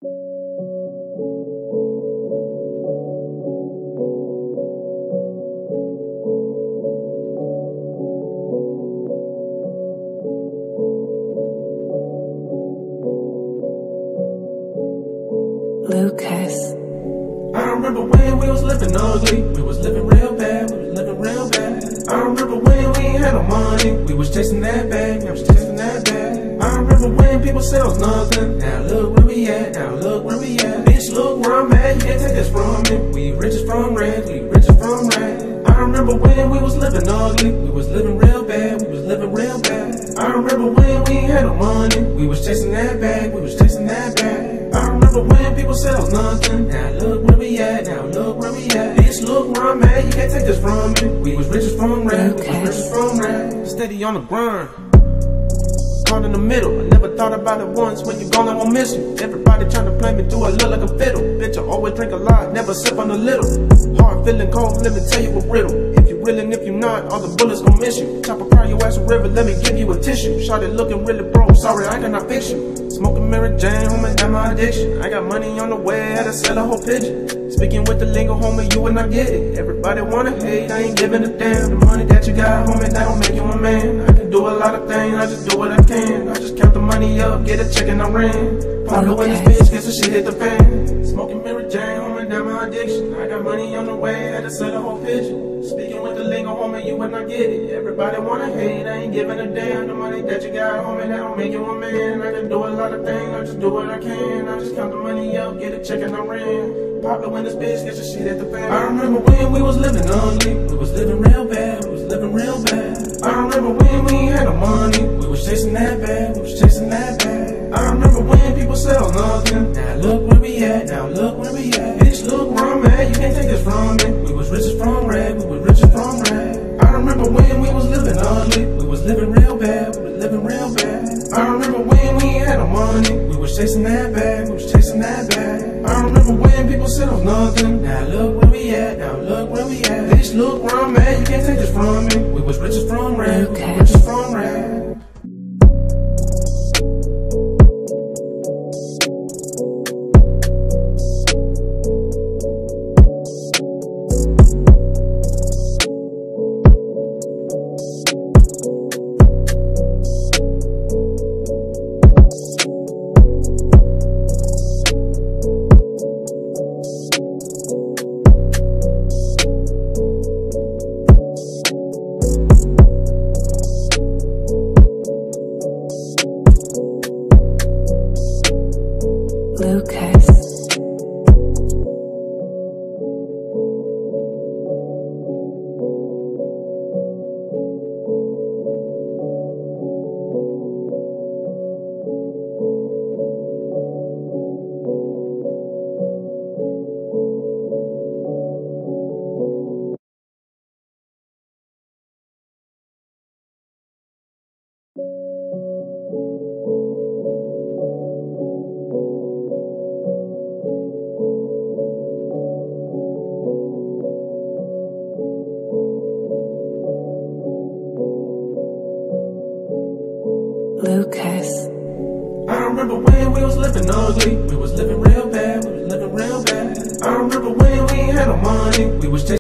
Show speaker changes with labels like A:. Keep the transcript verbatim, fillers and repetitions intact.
A: Lucas.
B: I remember when we was living ugly, we was living real bad, we was living real bad. I remember when we ain't had no money, we was chasing that bag, I was chasing that bag. I remember when people said I was nothing, now look where we at, now look where we at. Bitch, look where I'm at, you can't take this from me. We riches from red, we riches from red. I remember when we was living ugly, we was living real bad, we was living real bad. I remember when we ain't had no money, we was chasing that bag, we was chasing that bag. I remember when people said I was nothing, now look where we at, now look where we at. Bitch, look where I'm at, you can't take this from me. We was riches from red, we was riches from red. Steady on the grind, caught in the middle. I never thought about it once, when you gone I won't miss you. Everybody trying to play me, do I look like a fiddle? Bitch, I always drink a lot, never sip on a little. Heart feeling cold, let me tell you a riddle. If you real and if you not, all the bullets gon' miss you. Chop a car, you ass a river, let me give you a tissue. Shot it looking really broke, sorry I cannot fix you. Smoking Mary Jane, homie, that my addiction. I got money on the way, had to sell a whole pigeon. Speaking with the lingo, homie, you and I get it. Everybody wanna hate, I ain't giving a damn. The money that you got, homie, that don't make you a man. I can do a lot of things, I just do what I can. I just count the money up, get a check and I ran. Follow in this bitch, guess the shit hit the fan. Smoking Mary Jane, homie, that my addiction. I got money on the way, had to sell a whole pigeon. Speaking with the lingo, homie, you and I get it. Everybody wanna hate, I ain't giving a damn. The money that you got, homie, that don't make you a man. I can do a lot of things, I just do what I can. I just count the money up, get a check and I ran. Popular in this bitch, get your shit at the fan. I remember when we was living ugly, we was living real bad, we was living real bad. I remember when we ain't had no money, we was chasing that bag, we was chasing that bag. I remember when people said I was nothing, now look where we at, now look where we at. Bitch, look where I'm at, you can't take this from me. We was riches from red, we was riches from red. I remember when we was living ugly, we was living real bad, we was living real bad. I remember when we ain't had no money, we was chasing that bag, we was chasing that bag. I remember when people said I was nothing, now look where we at, now look where we at. Bitch, look where I'm at, you can't take this from me. We was riches from red, we was riches from red.
A: Lucas. Lucas.
B: I remember when we was living ugly, we was living real bad, we was living real bad. I remember when we ain't had no money, we was chasing